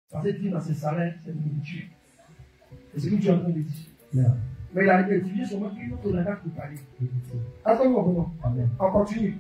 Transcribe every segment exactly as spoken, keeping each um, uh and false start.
Parce que dire dans ses salaires, c'est une nourriture. C'est ce que tu es en train de dire. Yeah. Mais il a identifié seulement une autre langage pour parler. Attends-moi comment. On continue.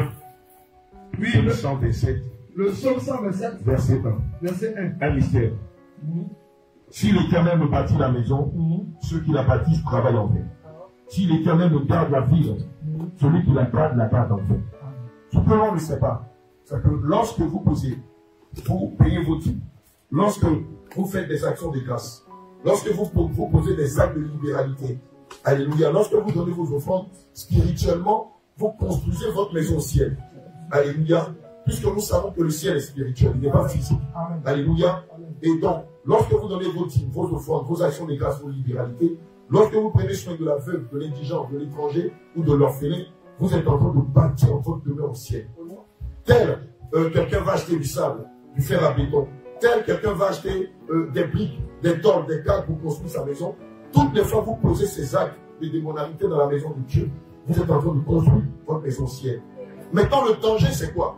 Oui, le cent vingt-sept. Le psaume cent vingt-sept. Verset un. Verset un. Un mystère. Mmh. Si l'Éternel me bâtit la maison, mmh. ceux qui la bâtissent travaillent en vain. Si l'Éternel me garde la ville, mmh. celui qui la garde la garde en vain. Ce que l'on ne sait pas, c'est que lorsque vous posez, vous payez vos dîmes, lorsque vous faites des actions de grâce, lorsque vous, vous posez des actes de libéralité, alléluia, lorsque vous donnez vos offrandes, spirituellement, vous construisez votre maison au ciel. Alléluia. Puisque nous savons que le ciel est spirituel, il n'est pas physique. Amen. Alléluia. Amen. Et donc, lorsque vous donnez vos dîmes, vos offrandes, vos actions de grâce, vos libéralités, lorsque vous prenez soin de la veuve, de l'indigent, de l'étranger ou de l'orphelin, vous êtes en train de bâtir votre demeure au ciel. Tel euh, quelqu'un va acheter du sable, du fer à béton, tel quelqu'un va acheter euh, des briques, des tôles, des cadres pour construire sa maison. Toutes les fois que vous posez ces actes de démonarité dans la maison de Dieu, vous êtes en train de construire votre maison au ciel. Maintenant, le danger, c'est quoi?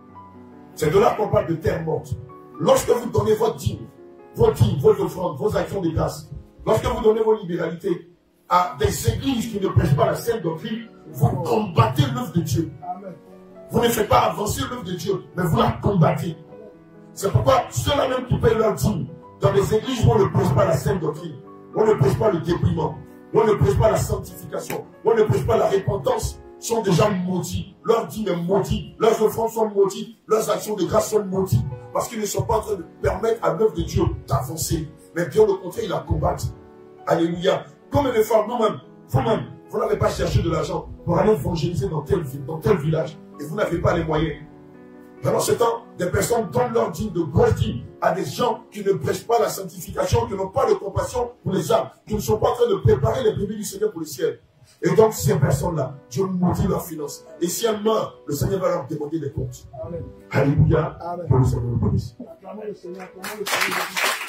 C'est de là qu'on parle de terre morte. Lorsque vous donnez votre dîme, vos dîmes, vos offrandes, vos actions de grâce, lorsque vous donnez vos libéralités à des églises qui ne prêchent pas la sainte doctrine, vous combattez l'œuvre de Dieu. Vous ne faites pas avancer l'œuvre de Dieu, mais vous la combattez. C'est pourquoi ceux-là même qui payent leur dîme, dans les églises où on ne prêche pas la sainte doctrine, on ne prêche pas le dépouillement, on ne prêche pas la sanctification, on ne prêche pas la repentance, sont déjà maudits. Leur dîme est maudit. Leurs offrandes sont maudites. Leurs actions de grâce sont maudites. Parce qu'ils ne sont pas en train de permettre à l'œuvre de Dieu d'avancer. Mais bien au contraire, ils la combattent. Alléluia. Comme les femmes, nous-mêmes, vous-même, vous n'avez pas cherché de l'argent pour aller évangéliser dans tel, dans tel village. Et vous n'avez pas les moyens. Pendant ce temps, des personnes donnent leur dîme, de grosses dîmes, à des gens qui ne prêchent pas la sanctification, qui n'ont pas de compassion pour les âmes, qui ne sont pas en train de préparer les bébés du Seigneur pour le ciel. Et donc, ces personnes-là, Dieu maudit leurs finances. Et si elles meurent, le Seigneur va leur demander des comptes. Amen. Alléluia. Amen. Que le Seigneur nous bénisse. Acclamons le Seigneur. Comment le Seigneur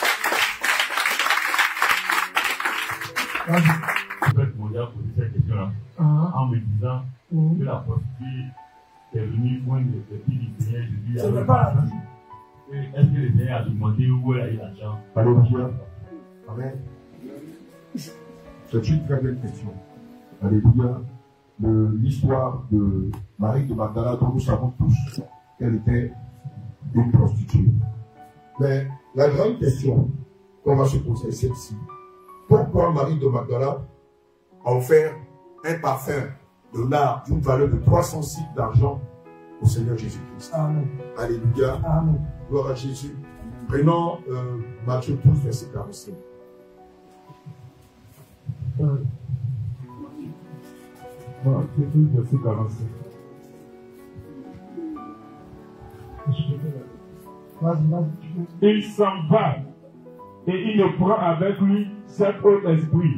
Je vais demander à poser cette question-là uh-huh. en me disant uh-huh. que la prostituée est venue pour une des filles du Seigneur Jésus. Ce n'est pas la vie. Est-ce que le Seigneur a demandé où elle a eu l'argent? Alléluia. Amen. C'est une très belle question. Alléluia. L'histoire de Marie de Magdala, dont nous savons tous qu'elle était une prostituée. Mais la grande question qu'on va se poser, c'est celle-ci. Pourquoi Marie de Magdala a offert un parfum de nard d'une valeur de trois cents cycles d'argent au Seigneur Jésus-Christ? Amen. Alléluia. Amen. Gloire à Jésus. Prenons euh, Matthieu douze, verset quarante-cinq. Euh. Matthieu douze, verset quarante-cinq. Il s'en va et il ne prend avec lui cet autre esprit.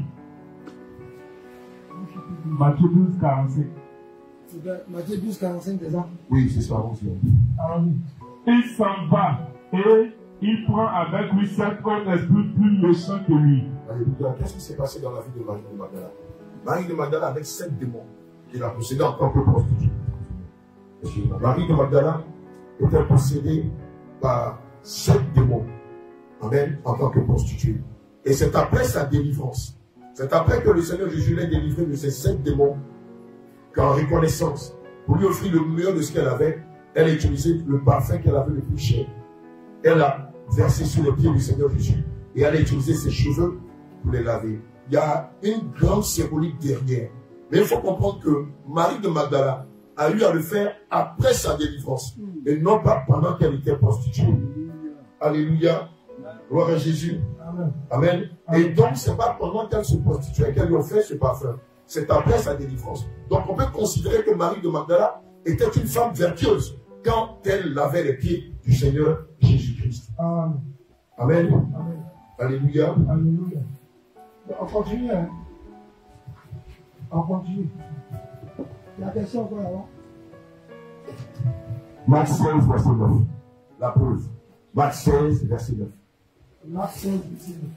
Matthieu douze, quarante-cinq. Matthieu douze, quarante-cinq, c'est ça? Oui, c'est ça, on Il s'en va et il prend avec lui cet autre esprit plus méchant que lui. Alléluia. Qu'est-ce qui s'est passé dans la vie de Marie de Magdala? Marie de Magdala avec sept démons qui l'a possédé en tant que prostituée. Marie de Magdala était possédée par sept démons. Amen. En tant que prostituée. Et c'est après sa délivrance. C'est après que le Seigneur Jésus l'a délivré de ces sept démons qu'en reconnaissance, pour lui offrir le meilleur de ce qu'elle avait, elle a utilisé le parfum qu'elle avait le plus cher. Elle a versé sur les pieds du Seigneur Jésus et elle a utilisé ses cheveux pour les laver. Il y a une grande symbolique derrière. Mais il faut comprendre que Marie de Magdala a eu à le faire après sa délivrance et non pas pendant qu'elle était prostituée. Alléluia. Gloire à Jésus. Amen. Amen. Et donc, ce n'est pas pendant qu'elle se prostituait qu'elle lui a offert ce parfum. C'est après sa délivrance. Donc, on peut considérer que Marie de Magdala était une femme vertueuse quand elle lavait les pieds du Seigneur Jésus-Christ. Amen. Amen. Amen. Alléluia. Alléluia. On continue. Hein? On continue. La question encore avant. Marc seize, verset neuf. La preuve. Marc seize, verset neuf. Marc seize, verset neuf.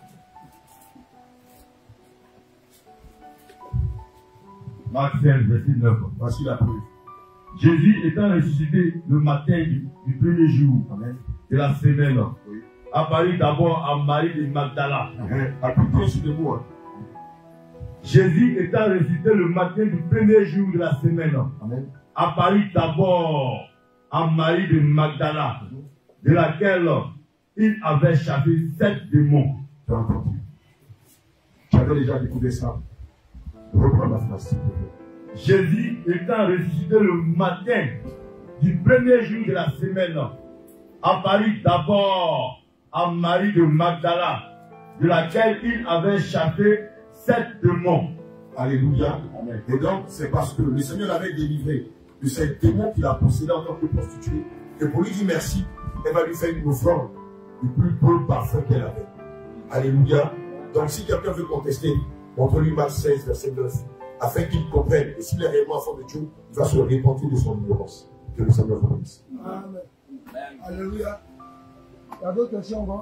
Marc seize, verset neuf. Voici la preuve. Jésus étant ressuscité le matin du, du premier jour Amen. de la semaine, oui. apparut d'abord à Marie de Magdala. Appliquez sur les mots. Jésus étant ressuscité le matin du premier jour de la semaine, Amen. apparut d'abord à Marie de Magdala, de laquelle il avait chassé sept démons. Tu as entendu. Tu avais déjà découvert ça. Reprends la phrase, s'il te plaît. Jésus étant ressuscité le matin du premier jour de la semaine, apparut d'abord à Marie de Magdala, de laquelle il avait chassé sept démons. Alléluia. Amen. Et donc, c'est parce que le Seigneur l'avait délivré de ces démons qu'il a possédé en tant que prostituée. Et pour lui dire merci, elle va lui faire une offrande du plus beau parfum qu'elle avait. Alléluia. Donc, si quelqu'un veut contester, montre-lui Marc seize, verset neuf, afin qu'il comprenne. Et s'il est réellement enfant de Dieu, il va se repentir de son ignorance. Que le Seigneur vous bénisse. Amen. Alléluia. Il y a d'autres questions encore?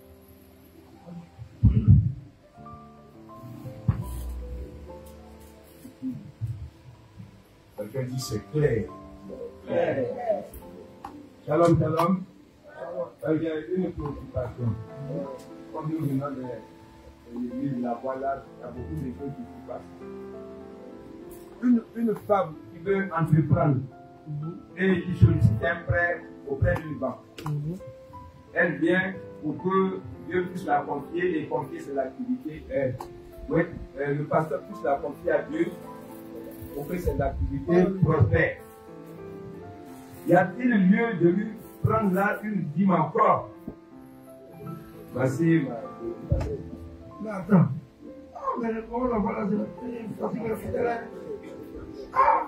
Quelqu'un dit c'est clair. Clair. Shalom, shalom. J'ai une préoccupation. Comme nous venons de l'église de la voie là, il y a beaucoup de choses qui se passent. Une, une femme qui veut entreprendre et qui sollicite un prêt auprès d'une banque. Elle vient pour que Dieu puisse la confier et confier ses activités. Euh, oui, euh, le pasteur puisse la confier à Dieu pour que ses activités prospèrent. Y a-t-il lieu de lui prendre là une dîme encore? Voici ma... Mais attends. Ah, mais comment on va la dire? Parce que le fidèle. Ah!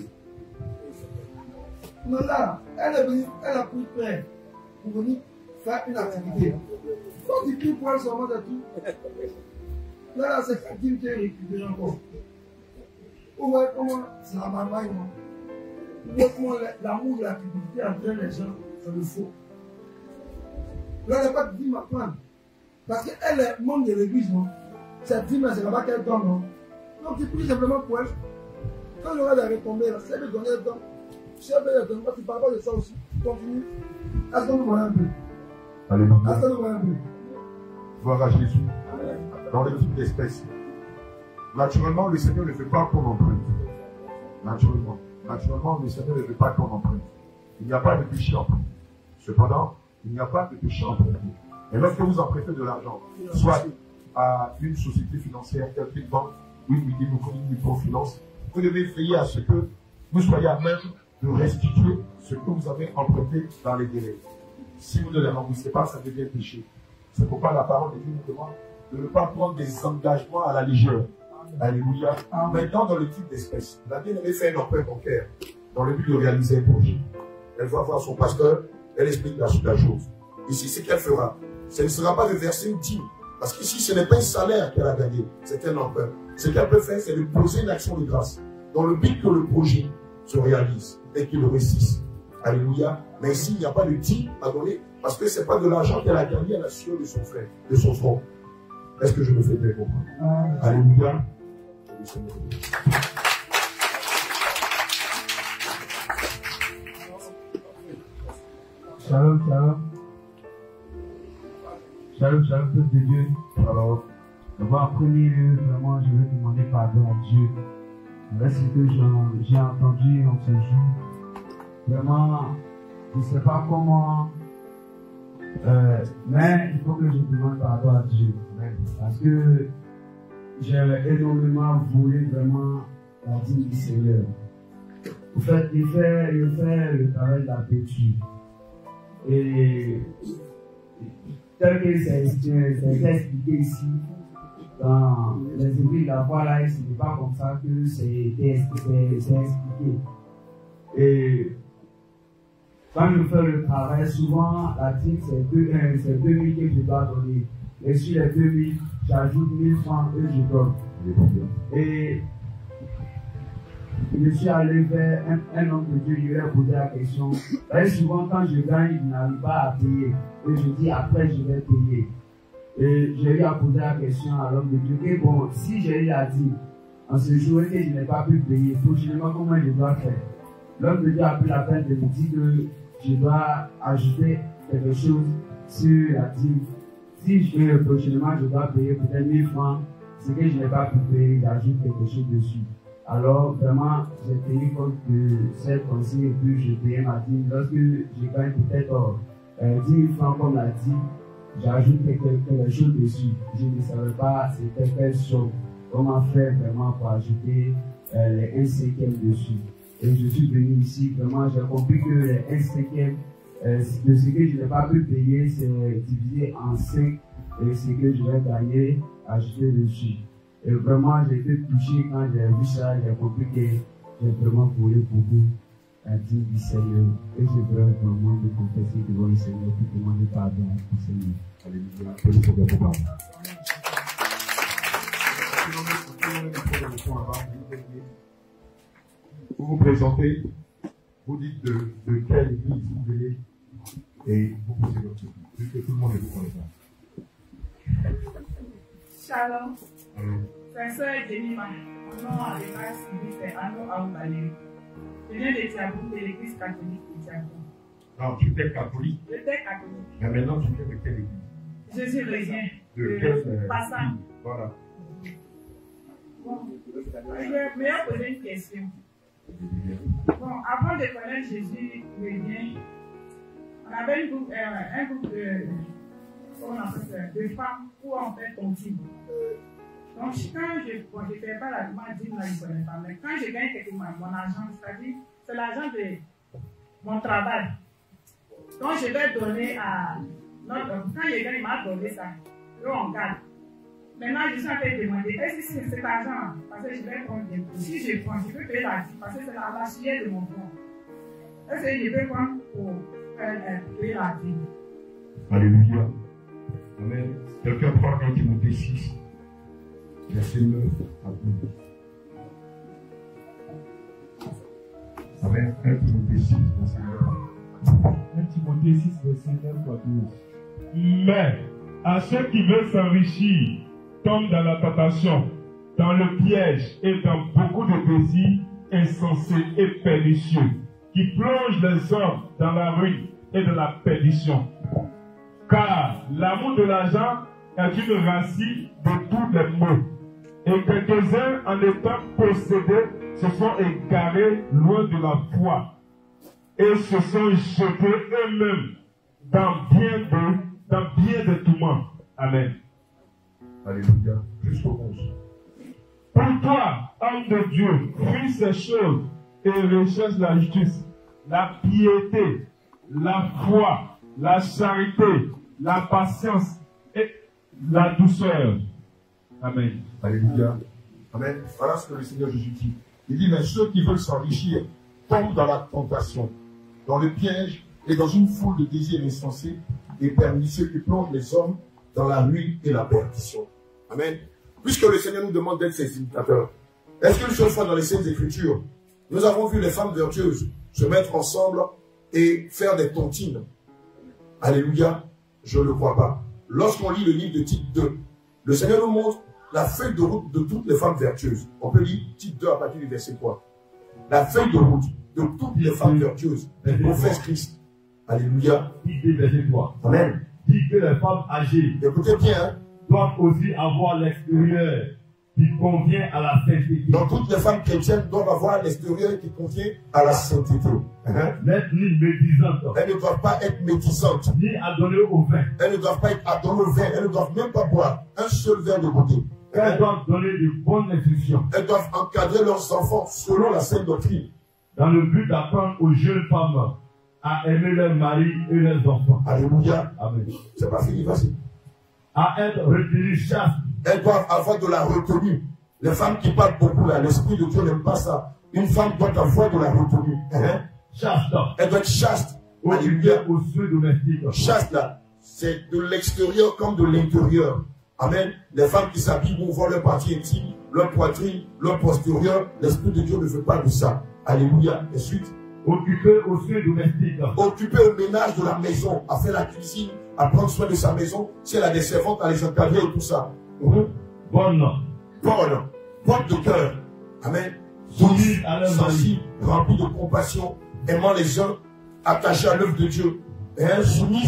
Non, là, elle est venue, elle a pris prêt pour venir faire une activité. Quand tu pries pour elle seulement de tout, là, là, c'est Fatim qui est récupéré encore. Où est comment c'est la marmaille, moi? Où est comment l'amour de l'activité entraîne les gens dans le faux? Là, elle n'a pas de dîme à prendre. Parce qu'elle est membre de l'église, non? Cette dîme, c'est là-bas qu'elle donne, non? Donc, tu pries simplement pour elle. Quand il y aura des retombées, là, si elle veut donner, elle donne. Si elle veut donner, tu ne parles pas de ça aussi. Continue. Est-ce qu'on nous voit un peu? Alléluia. Est-ce qu'on nous voit un peu? Gloire à Jésus. Dans le type d'espèce. Naturellement, le Seigneur ne fait pas qu'on emprunte. Naturellement. Naturellement, le Seigneur ne veut pas qu'on emprunte. Il n'y a pas de péché emprunté. Cependant, il n'y a pas de péché emprunté. Et lorsque vous empruntez de l'argent, soit à une société financière, telle qu'une banque, ou une microfinance, vous devez veiller à ce que vous soyez à même de restituer ce que vous avez emprunté dans les délais. Si vous ne les remboursez pas, ça devient péché. C'est pourquoi la parole de Dieu nous demande de ne pas prendre des engagements à la légère. Alléluia. Maintenant, dans le type d'espèce, la bien-aimée fait un emprunt bancaire dans le but de réaliser un projet. Elle va voir son pasteur, elle explique la, la chose. Ici, ce qu'elle fera, ce ne sera pas de verser une dîme. Parce qu'ici, ce n'est pas un salaire qu'elle a gagné, c'est un emprunt. Ce qu'elle peut faire, c'est de poser une action de grâce dans le but que le projet se réalise et qu'il réussisse. Alléluia. Mais ici, il n'y a pas de dîme à donner parce que ce n'est pas de l'argent qu'elle a gagné à la sueur de son frère, de son front. Est-ce que je me fais bien comprendre? Ah. Alléluia. Shalom, shalom. Shalom, shalom, peuple de Dieu. Alors, d'abord, en premier lieu, vraiment, je vais demander pardon à Dieu. Avec ce que j'ai entendu en ce jour. Vraiment, je ne sais pas comment, euh, mais il faut que je demande pardon à Dieu. Parce que j'ai énormément voulu vraiment la dîme du Seigneur. En fait, il fait, il fait le travail de la peinture. Et tel que c'est expliqué ici, dans les églises de la foi, là, ce n'est pas comme ça que c'est expliqué. Et quand je fais le travail, souvent la dîme, c'est deux mille que je dois donner. Et sur les deux mille, j'ajoute mille francs et je donne. Et je suis allé vers un, un homme de Dieu, je lui ai posé la question. Et souvent, quand je gagne, il n'arrive pas à payer. Et je dis, après, je vais payer. Et je lui ai posé la question à l'homme de Dieu. Et bon, si je lui ai dit, en ce jour que je n'ai pas pu payer, prochainement, comment je dois faire? L'homme de Dieu a pris la peine de me dire que je dois ajouter quelque chose sur la dîme. Si je fais prochainement, je dois payer peut-être mille francs, ce que je n'ai pas pu payer, j'ajoute quelque chose dessus. Alors, vraiment, j'ai tenu compte de cette consigne et puis je payais ma dîme. Lorsque je gagne peut-être euh, dix mille francs comme la dîme, j'ajoute quelque, quelque chose dessus. Je ne savais pas c'était quelle somme, comment faire vraiment pour ajouter euh, les un cinquième dessus. Et je suis venu ici, vraiment, j'ai compris que les un cinquième euh, de ce que je n'ai pas pu payer, c'est divisé en cinq et ce que je vais gagner, ajouter dessus. Et vraiment, j'ai été touché quand j'ai vu ça, j'ai compris que j'ai vraiment volé beaucoup la dîme du Seigneur. Et j'ai besoin vraiment de confesser devant le Seigneur pour demander pardon au Seigneur. Alléluia. Que le Seigneur vous parle. Vous vous présentez, vous dites de, de quelle église vous venez et vous posez votre question. Juste que tout le monde ne vous connaît pas. Shalom. C'est Sœur Jenny Ma. Mon nom à l'église civile, c'est Anno Aoubalé. Je viens de Tiabou, de l'église catholique de Tiabou. Non, tu étais catholique. J'étais catholique. Mais maintenant, tu viens de quelle église? Je suis chrétien. De De quelle euh, Passant. Voilà. Bon, je vais me poser une question. Bon, avant de connaître Jésus chrétien, on avait un groupe, euh, un groupe de, comment on appelle ça, de femmes où on fait tontine. Donc, quand je bon, je ne fais pas la demande, je ne connais pas, mais quand je gagne quelque chose, mon argent, c'est-à-dire, c'est l'argent de mon travail. Donc, je vais donner à notre, quand je gagne, il m'a donné ça, eux on garde. Maintenant, je suis en train de demander, est-ce que c'est cet argent, parce que je vais prendre des cours. Si je prends, je peux payer la dîme, parce que c'est la sujet de mon fonds. Est-ce que je peux prendre pour euh, payer la dîme? Alléluia. Amen. Quelqu'un prend un Timothée six, verset neuf à douze. Amen. un Timothée six, verset neuf. un Timothée six, verset neuf à douze. Mais à ceux qui veulent s'enrichir, tombent dans la tentation, dans le piège et dans beaucoup de désirs insensés et pernicieux, qui plongent les hommes dans la ruine et dans la perdition. Car l'amour de l'argent est une racine de tous les maux. Et quelques-uns, en étant possédés, se sont égarés loin de la foi et se sont jetés eux-mêmes dans bien de, dans bien de tourments. Amen. Alléluia. Jusqu'au onze. Pour toi, homme de Dieu, fuis ces choses et recherche la justice, la piété, la foi, la charité, la patience et la douceur. Amen. Alléluia. Amen. Voilà ce que le Seigneur Jésus dit. Il dit, mais ceux qui veulent s'enrichir tombent dans la tentation, dans le piège et dans une foule de désirs insensés et pernicieux qui plongent les hommes dans la ruine et la perdition. Amen. Puisque le Seigneur nous demande d'être ses imitateurs, est-ce qu'une seule fois dans les Saintes Écritures, nous avons vu les femmes vertueuses se mettre ensemble et faire des tontines? Alléluia. Je ne le crois pas. Lorsqu'on lit le livre de Tite deux, le Seigneur nous montre la feuille de route de toutes les femmes vertueuses. On peut lire Tite deux à partir du verset trois. La feuille de route de toutes les femmes vertueuses qui professent Christ. Alléluia. Tite deux, verset trois. Amen. Dit que les femmes âgées Écoutez bien, hein? doivent aussi avoir l'extérieur qui convient à la sainteté. Donc toutes les femmes chrétiennes doivent avoir l'extérieur qui convient à la sainteté. Hein? N'être ni médisantes, Elles ne doivent pas être médisantes. ni adonnées au vin. Elles ne doivent pas être adonnées au vin. Elles ne doivent même pas boire un seul verre de beauté. Elles doivent donner de bonnes instructions Elles doivent encadrer leurs enfants selon la sainte doctrine. dans le but d'apprendre aux jeunes femmes à aimer leurs maris et leurs enfants. Alléluia. Amen. C'est pas fini, vas-y. À être retenues chastes, Elles doivent avoir de la retenue. Les femmes qui parlent beaucoup là, l'Esprit de Dieu n'aime pas ça. Une femme doit avoir de la retenue. Hein? chastes, Elle doit être chaste. occupées Alléluia. aux soins domestiques. Chaste là, c'est de l'extérieur comme de l'intérieur. Amen. Les femmes qui s'habillent vont voir leur partie intime, leur poitrine, leur postérieur. L'Esprit de Dieu ne veut pas de ça. Alléluia. Ensuite, Occupées aux soins domestiques. occupée au ménage de la maison, à faire la cuisine, à prendre soin de sa maison. Si elle a des servantes, à les encadrer et tout ça. Mhm. Bonnes, Bonne, bonne de cœur. Amen. soumises à leur mari. Sensible, remplie de compassion, aimant les uns, attachée à l'œuvre de Dieu. Et soumise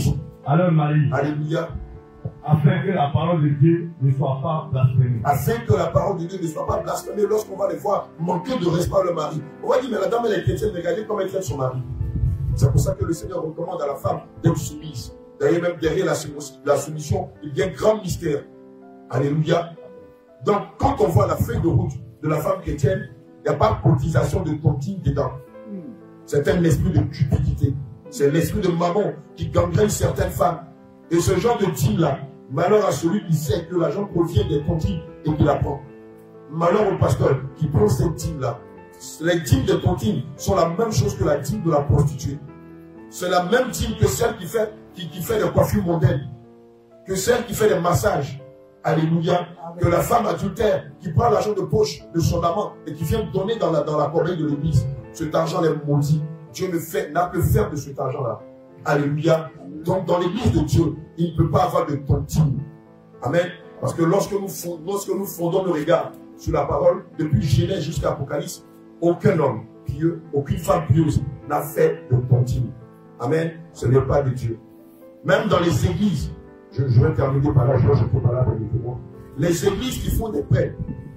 à leur mari. Alléluia. Afin que la parole de Dieu ne soit pas blasphémée. Afin que la parole de Dieu ne soit pas blasphémée lorsqu'on va les voir manquer de respect à leur mari. On va dire, mais la dame, elle est chrétienne, regardez comment elle traite son mari. C'est pour ça que le Seigneur recommande à la femme d'être soumise. D'ailleurs, même derrière la, la soumission, il y a un grand mystère. Alléluia. Donc, quand on voit la feuille de route de la femme chrétienne, il n'y a pas de cotisation de tontine dedans. C'est un esprit de cupidité. C'est l'esprit de maman qui gangrène certaines femmes. Et ce genre de dîme-là, malheur à celui qui sait que l'argent provient des tontines et qui la prend. Malheur au pasteur qui prend cette dîme-là. Les dîmes de tontines sont la même chose que la dîme de la prostituée. C'est la même dîme que celle qui fait, qui, qui fait des coiffures mondaines, que celle qui fait des massages. Alléluia. Que la femme adultère qui prend l'argent de poche de son amant et qui vient donner dans la, dans la corbeille de l'église. Cet argent est maudit. Dieu ne fait, n'a que faire de cet argent-là. Alléluia. Donc dans l'église de Dieu, il ne peut pas avoir de tontine. Amen. Parce que lorsque nous, fondons, lorsque nous fondons le regard sur la parole, depuis Genèse jusqu'à Apocalypse, aucun homme pieux, aucune femme pieuse n'a fait de tontine. Amen. Ce n'est pas de Dieu. Même dans les églises, je, je vais terminer par là, je ne peux pas là, permettez-moi. Les églises qui font des prêts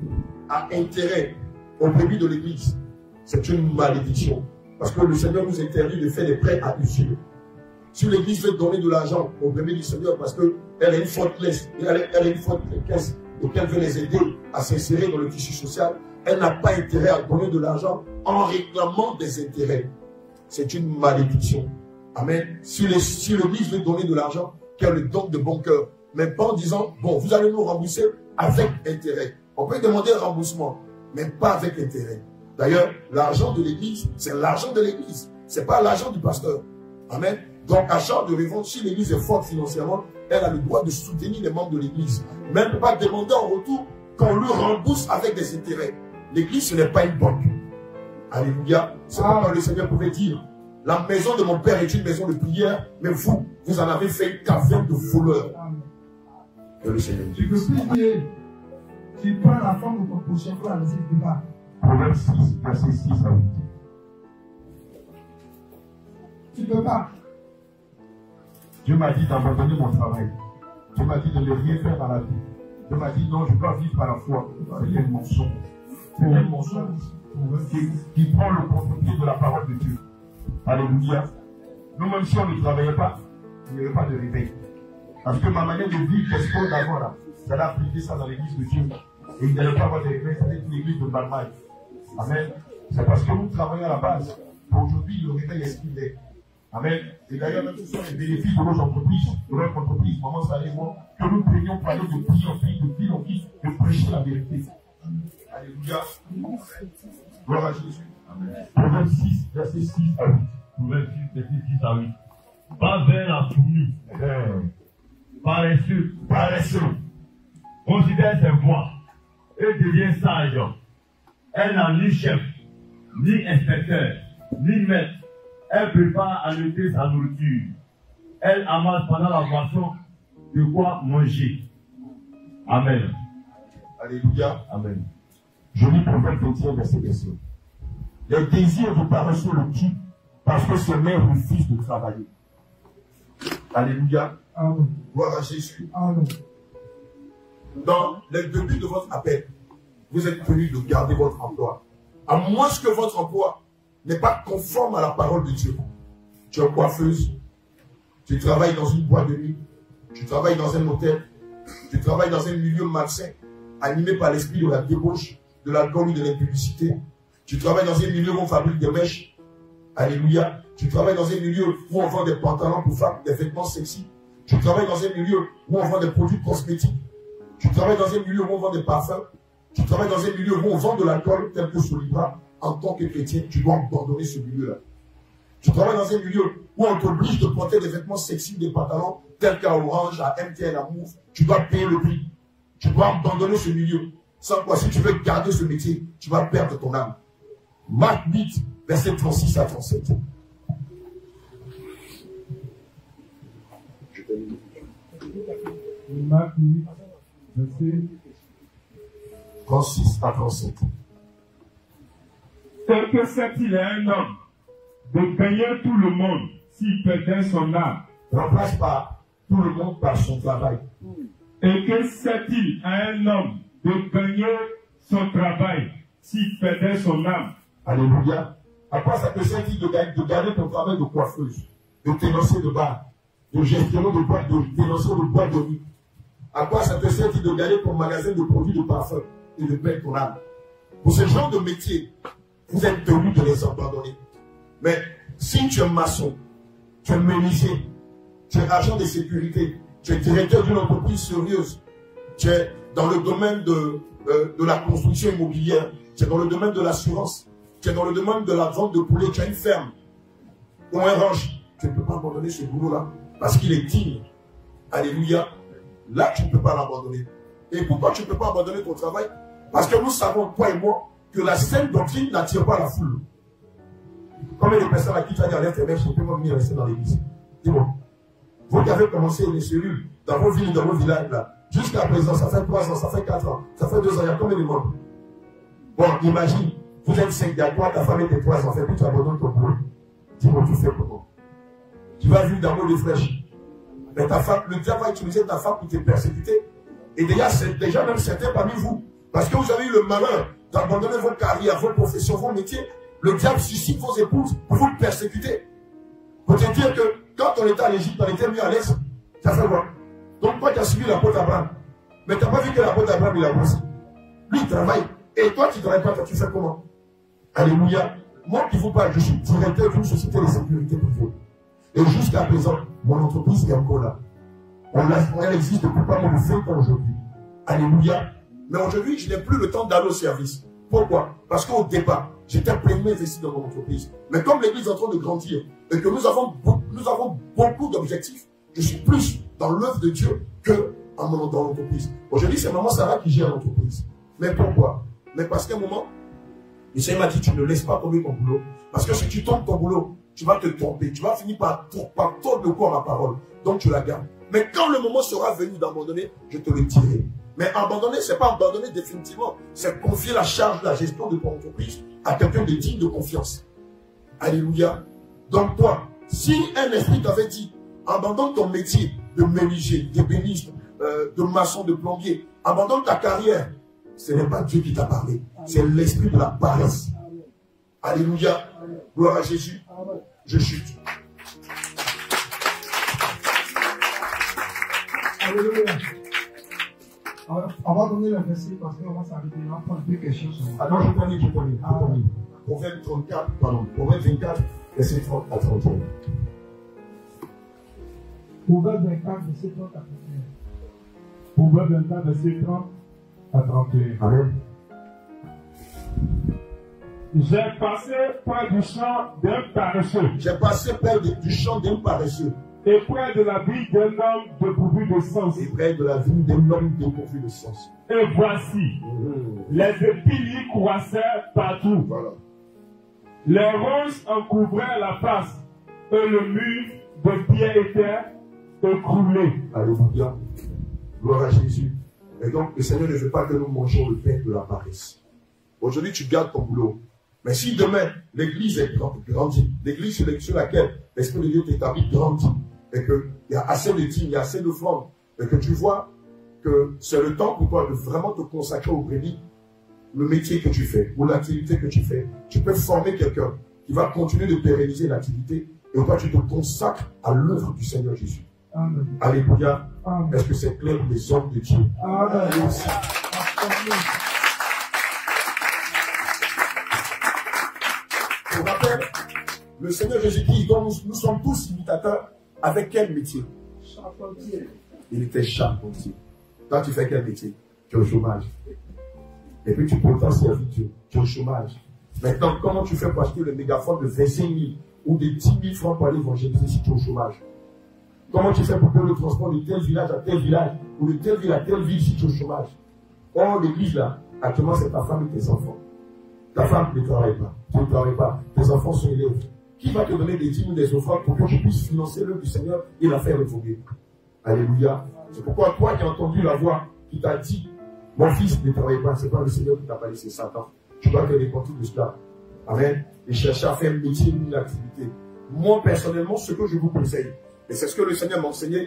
à intérêt aux brebis de l'église, c'est une malédiction. Parce que le Seigneur nous interdit de faire des prêts à usure. Si l'église veut donner de l'argent aux brebis du Seigneur parce qu'elle a une faute caisse et qu'elle veut les aider à s'insérer dans le tissu social, elle n'a pas intérêt à donner de l'argent en réclamant des intérêts. C'est une malédiction. Amen. Si l'église si veut donner de l'argent, qu'elle le donne de bon cœur. Mais pas en disant, bon, vous allez nous rembourser avec intérêt. On peut demander un remboursement, mais pas avec intérêt. D'ailleurs, l'argent de l'église, c'est l'argent de l'église. Ce n'est pas l'argent du pasteur. Amen. Donc, à charge de revendre, si l'église est forte financièrement, elle a le droit de soutenir les membres de l'église. Mais elle ne peut pas demander en retour qu'on lui rembourse avec des intérêts. L'église, ce n'est pas une banque. Alléluia. C'est pourquoi le Seigneur pouvait dire, la maison de mon père est une maison de prière, mais vous, vous en avez fait une caverne de voleurs. Que le Seigneur dit. Tu peux plus dire, tu prends la forme de ton prochain pour la laisser de bas. Proverbe six, verset six à huit. Tu ne peux pas. Dieu m'a dit d'abandonner mon travail. Dieu m'a dit de ne rien faire dans la vie. Dieu m'a dit non, je dois vivre par la foi. C'est un mensonge. C'est un mensonge qui, qui prend le contre-pied de la parole de Dieu. Alléluia. Nous-mêmes, si on ne travaillait pas, il n'y aurait pas de réveil. Parce que ma manière de vivre, qu'est-ce qu'on a là? Ça a appliqué ça dans l'église de Dieu. Et il n'y allait pas avoir de réveil, ça va être une église de Balmaï. Amen. C'est parce que nous travaillons à la base. Aujourd'hui, le réveil est ce qu'il est. Amen. Et d'ailleurs, même ce sont les bénéfices de nos entreprises, de notre entreprise, maman, ça allait moi, que nous prenions pour aller de vie en vie, de vie en vie, de prêcher la vérité. Alléluia. Gloire à Jésus. Amen. Proverbe six, verset six à huit. Proverbe six, verset six à huit. Va vers la soumise. Paresseux, paresseux. Considère ses voies et devient sage. Elle n'a ni chef, ni inspecteur, ni maître. Elle prépare à noter sa nourriture. Elle amasse pendant la boisson de quoi manger. Amen. Alléluia. Amen. Je lis Proverbe vingt et un, verset vingt. Les désirs du paresseux le tuent parce que ses mains refusent de travailler. Alléluia. Amen. Gloire à Jésus. Amen. Dans le début de votre appel, vous êtes tenu de garder votre emploi. À moins que votre emploi n'est pas conforme à la parole de Dieu. Tu es coiffeuse, tu travailles dans une boîte de nuit, tu travailles dans un hôtel, tu travailles dans un milieu malsain, animé par l'esprit de la débauche, de l'alcool ou de l'impudicité. Tu travailles dans un milieu où on fabrique des mèches. Alléluia. Tu travailles dans un milieu où on vend des pantalons pour femmes, des vêtements sexy. Tu travailles dans un milieu où on vend des produits cosmétiques. Tu travailles dans un milieu où on vend des parfums. Tu travailles dans un milieu où on vend de l'alcool tel que Solibra. En tant que chrétien, tu dois abandonner ce milieu-là. Tu travailles dans un milieu où on t'oblige de porter des vêtements sexy, des pantalons tels qu'à Orange, à M T N, à Move. Tu dois payer le prix. Tu dois abandonner ce milieu. Sans quoi, si tu veux garder ce métier, tu vas perdre ton âme. Marc huit, verset trente-six à trente-sept. Je termine. Marc huit, verset trente-six à trente-sept. Tel que sert-il à un homme de gagner tout le monde s'il perdait son âme? Remplace par tout le monde par son travail. Et que sert-il à un homme de gagner son travail s'il perdait son âme? Alléluia. À quoi ça te sert-il de, de garder ton travail de coiffeuse, de ténoncer de bar, de gestionnaire de boîte, de ténoncer de boîte de nuit? À quoi ça te sert-il de garder ton magasin de produits de parfum et de perdre ton âme? Pour ce genre de métier, vous êtes tenus de les abandonner. Mais si tu es maçon, tu es menuisier, tu es agent de sécurité, tu es directeur d'une entreprise sérieuse, tu es dans le domaine de, euh, de la construction immobilière, tu es dans le domaine de l'assurance, tu es dans le domaine de la vente de poulets, tu as une ferme ou un ranch, tu ne peux pas abandonner ce boulot-là parce qu'il est digne. Alléluia. Là, tu ne peux pas l'abandonner. Et pourquoi tu ne peux pas abandonner ton travail? Parce que nous savons, toi et moi, que la sainte doctrine n'attire pas la foule. Combien de personnes à qui tu as dit à l'intérieur, je ne peux pas venir rester dans l'église? Dis-moi. Vous qui avez commencé les cellules dans vos villes, dans vos villages, là, jusqu'à présent, ça fait trois ans, ça fait quatre ans, ça fait deux ans, il y a combien de membres? Bon, imagine, vous êtes cinq, il y a toi, ta femme et tes trois enfants, puis tu abandonnes ton boulot. Dis-moi, tu fais comment? Tu vas vivre dans l'eau de flèche. Mais ta femme, le diable va utiliser ta femme pour te persécuter. Et déjà, c'est déjà même certains parmi vous. Parce que vous avez eu le malheur d'abandonner vos carrières, vos professions, vos métiers. Le diable suscite vos épouses pour vous persécuter. Pour te dire que quand on était à l'Égypte, on était mis à l'aise. Ça fait quoi? Donc toi, tu as suivi l'apôtre Abraham. Mais tu n'as pas vu que l'apôtre Abraham, il a bossé. Lui, il travaille. Et toi, tu ne travailles pas, toi, tu fais comment? Alléluia. Moi qui vous parle, je suis directeur d'une société de sécurité privée. Et jusqu'à présent, mon entreprise est encore là. On l'a, elle existe depuis pas moins de vingt ans aujourd'hui. Alléluia. Mais aujourd'hui, je n'ai plus le temps d'aller au service. Pourquoi? Parce qu'au départ, j'étais pleinement investi dans mon entreprise. Mais comme l'église est en train de grandir et que nous avons, nous avons beaucoup d'objectifs, je suis plus dans l'œuvre de Dieu que dans l'entreprise. Aujourd'hui, c'est maman Sarah qui gère l'entreprise. Mais pourquoi? Mais parce qu'à un moment, le Seigneur m'a dit, tu ne laisses pas tomber ton boulot. Parce que si tu tombes ton boulot, tu vas te tromper. Tu vas finir par, par tordre le corps à ma parole. Donc tu la gardes. Mais quand le moment sera venu d'abandonner, je te le dirai. Mais abandonner, ce n'est pas abandonner définitivement. C'est confier la charge de la gestion de ton entreprise à quelqu'un de digne de confiance. Alléluia. Donc toi, si un esprit t'avait dit, abandonne ton métier de menuisier, d'ébéniste, euh, de maçon, de plombier, abandonne ta carrière, ce n'est pas Dieu qui t'a parlé. C'est l'esprit de la paresse. Alléluia. Gloire à Jésus. Je chute. Alléluia. On va donner le verset parce qu'on va s'arrêter là pour deux questions. Alors je termine, je termine. Je termine. Proverbe trente-quatre, pardon. Proverbe vingt-quatre, verset trente à trente et un. Proverbe vingt-quatre, verset trente à trente et un. Proverbe vingt-quatre, verset trente à trente et un. Amen. J'ai passé près du champ d'un paresseux. J'ai passé près de, du champ d'un paresseux. Et près de la vie d'un homme dépourvu de sens. Et près de la vie d'un homme dépourvu de sens. Et voici, mmh. les épis croissaient partout. Voilà. Les ronces en couvraient la face. Et le mur de pierre était écroulé. Alléluia. Gloire à Jésus. Et donc, le Seigneur ne veut pas que nous mangions le pain de la paresse. Aujourd'hui, tu gardes ton boulot. Mais si demain, l'église est grandie, l'église sur laquelle l'Esprit de Dieu t'établit grandit, et qu'il y a assez de dîmes, il y a assez de flammes, et que tu vois que c'est le temps pour toi de vraiment te consacrer au brebis, le métier que tu fais, ou l'activité que tu fais, tu peux former quelqu'un qui va continuer de pérenniser l'activité, et toi tu te consacres à l'œuvre du Seigneur Jésus. Amen. Alléluia. Est-ce que c'est clair pour les hommes de Dieu? Amen. Merci. Pour rappel, le Seigneur Jésus-Christ, dont nous, nous sommes tous imitateurs, avec quel métier? Charpentier. Il était charpentier. Toi, tu fais quel métier? Tu es au chômage. Et puis tu prétends servir Dieu. Tu es au chômage. Maintenant, comment tu fais pour acheter le mégaphone de vingt-cinq mille ou de dix mille francs pour aller évangéliser si tu es au chômage? Comment tu fais pour payer le transport de tel village à tel village ou de telle ville à telle ville si tu es au chômage? Or, l'église là, actuellement, c'est ta femme et tes enfants. Ta femme ne travaille pas. Tu ne travailles pas. Tes enfants sont élèves. Qui va te donner des dîmes ou des offrandes pour que tu puisses financer l'œuvre du Seigneur et la faire évoluer? Alléluia. C'est pourquoi toi qui as entendu la voix qui t'a dit, mon fils ne travaille pas, ce n'est pas le Seigneur qui t'a parlé, c'est Satan. Tu dois te repentir de cela. Amen. Et chercher à faire un métier, une activité. Moi, personnellement, ce que je vous conseille, et c'est ce que le Seigneur m'a enseigné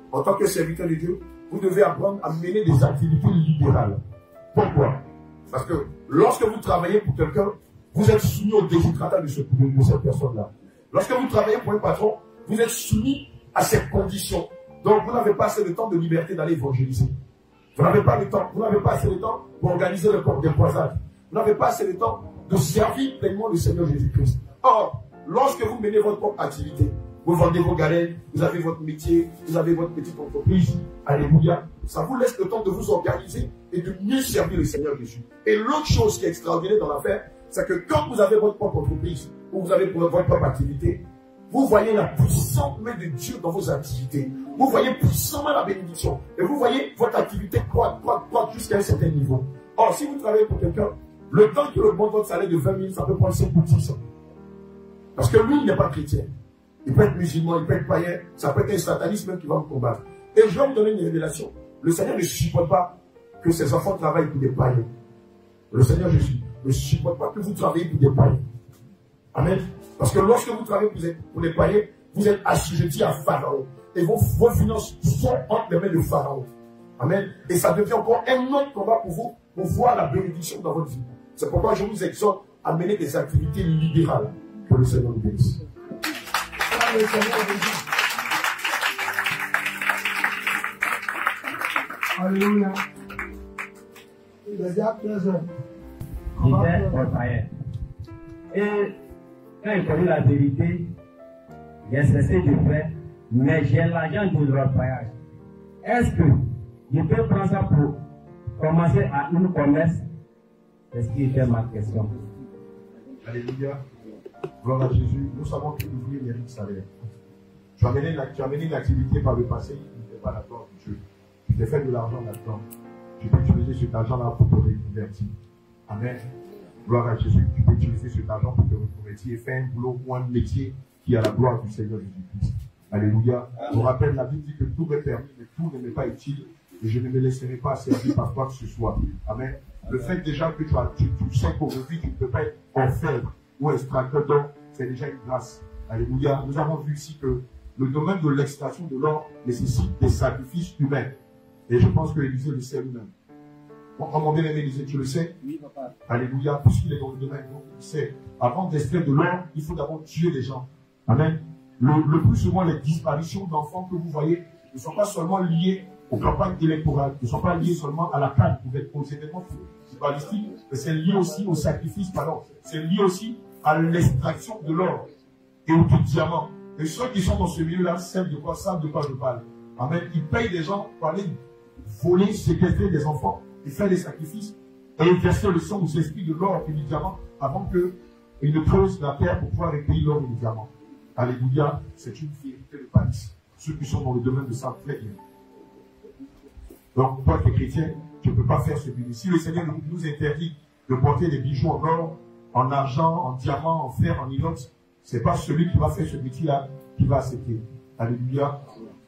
en tant que serviteur de Dieu, vous devez apprendre à mener des activités libérales. Pourquoi? Parce que lorsque vous travaillez pour quelqu'un, vous êtes soumis au déshydratat de, ce, de cette personne-là. Lorsque vous travaillez pour un patron, vous êtes soumis à ces conditions. Donc vous n'avez pas assez de temps de liberté d'aller évangéliser. Vous n'avez pas le temps, vous n'avez pas assez de temps pour organiser le corps des croisades. Vous n'avez pas assez de temps de servir pleinement le Seigneur Jésus-Christ. Or, lorsque vous menez votre propre activité, vous vendez vos galères, vous avez votre métier, vous avez votre petite entreprise, alléluia, ça vous laisse le temps de vous organiser et de mieux servir le Seigneur Jésus. Et l'autre chose qui est extraordinaire dans l'affaire, c'est que quand vous avez votre propre entreprise, ou vous avez votre propre activité, vous voyez la puissante main de Dieu dans vos activités. Vous voyez puissamment la bénédiction. Et vous voyez votre activité croître, croître, croître jusqu'à un certain niveau. Or, si vous travaillez pour quelqu'un, le temps que le bon votre salaire de vingt mille, ça peut prendre cinq ou dix ans. Parce que lui, il n'est pas chrétien. Il peut être musulman, il peut être païen, ça peut être un sataniste même qui va vous combattre. Et je vais vous donner une révélation. Le Seigneur ne supporte pas que ses enfants travaillent pour des païens. Le Seigneur Jésus ne supporte pas que vous travaillez pour des païens. Amen. Parce que lorsque vous travaillez pour les païens, vous êtes assujettis à Pharaon. Et vos, vos finances sont entre les mains de Pharaon. Amen. Et ça devient encore un autre combat pour vous, pour voir la bénédiction dans votre vie. C'est pourquoi je vous exhorte à mener des activités libérales. Que le Seigneur nous bénisse. Alléluia. Il est déjà treize heures. J'étais au païen. Et quand il connaît la vérité, j'ai cessé de faire, mais j'ai l'argent de l'orpaillage. Est-ce que je peux prendre ça pour commencer à une commerce? C'est ce qui était ma question. Alléluia. Gloire à Jésus. Nous savons que l'ouvrier mérite salaire. Tu as mené une activité par le passé qui n'était pas la gloire de Dieu. Tu t'es fait de l'argent là-dedans. Tu peux utiliser cet argent-là pour te reconvertir. Amen. Gloire à Jésus. Tu peux utiliser cet argent pour te reconvertir et faire un boulot ou un métier qui a la gloire du Seigneur Jésus-Christ. Alléluia. Je vous rappelle, la Bible dit que tout est permis, mais tout ne m'est pas utile. Et je ne me laisserai pas servir par quoi que ce soit. Amen. Le fait déjà que tu, as, tu, tu sais qu'aujourd'hui tu ne peux pas être orfèvre ou extracteur d'or, c'est déjà une grâce. Alléluia. Nous avons vu ici que le domaine de l'extraction de l'or nécessite des sacrifices humains. Et je pense que Élisée le sait lui-même. Bon, mon bien aimé Élisée, tu le sais? Oui, papa. Alléluia. Puisqu'il est dans le domaine, donc il sait. Avant d'extraire de l'or, il faut d'abord tuer les gens. Amen. Le, le plus souvent, les disparitions d'enfants que vous voyez ne sont pas seulement liées aux campagnes électorales, ne sont pas liées seulement à la canne, aux événements balistiques, mais c'est lié aussi au sacrifice, pardon. C'est lié aussi à l'extraction de l'or et au diamant. Et ceux qui sont dans ce milieu-là savent de quoi, savent de quoi je parle. Amen. Ils payent des gens pour aller voler, séquestrer des enfants, et faire des sacrifices, et verser le sang aux esprits de l'or et du diamant avant qu'ils ne creusent la terre pour pouvoir recueillir l'or et le diamant. Alléluia. C'est une vérité de Paris. Ceux qui sont dans le domaine de ça, très bien. Donc, toi qui es chrétien, tu ne peux pas faire ce but. Si le Seigneur nous interdit de porter des bijoux en or, en argent, en diamant, en fer, en inox, ce n'est pas celui qui va faire ce métier-là qui va accepter. Alléluia.